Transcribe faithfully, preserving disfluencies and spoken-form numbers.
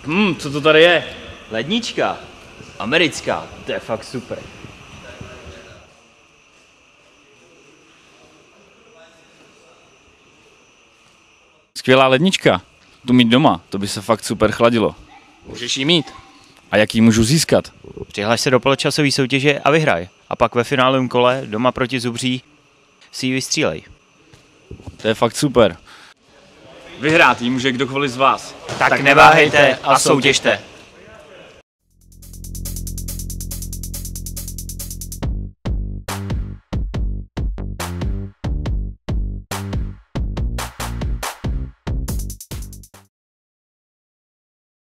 Hm, co to tady je? Lednička. Americká. To je fakt super. Skvělá lednička. Tu mít doma, to by se fakt super chladilo. Můžeš jí mít. A jak ji můžu získat? Přihlaš se do poločasové soutěže a vyhraj. A pak ve finálovém kole doma proti Zubří si ji vystřílej. To je fakt super. Vyhrát jí může kdokoliv z vás. Tak, tak neváhejte a soutěžte.